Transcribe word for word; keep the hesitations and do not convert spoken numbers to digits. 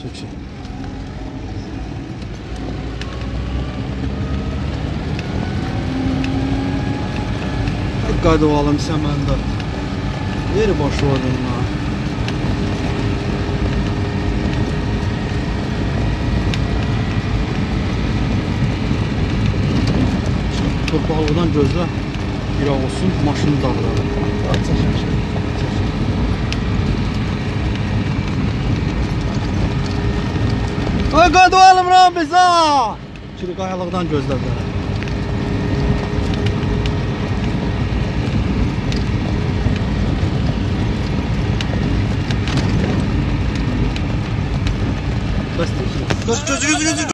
Sütçü. Hadi oğlum sen bende. Yeri boş oldun ha. Torpaqlıqdan gözlə. Bir olsun, maşını dağılalım. Ay qadı oğlum Rambiz ha! Çirik ayalıqdan gözlədiler. Göz, göz, göz, göz.